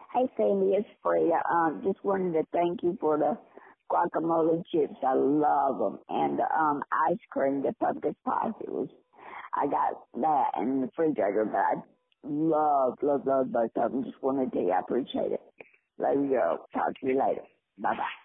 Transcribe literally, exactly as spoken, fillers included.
Hey, Sandy, it's Freida. Um, just wanted to thank you for the guacamole chips. I love them. And the um, ice cream, the pumpkin spice, it was, I got that in the refrigerator, but I love, love, love both of them. Just wanted to tell you I appreciate it. Love you, girl. Talk to you later. Bye-bye.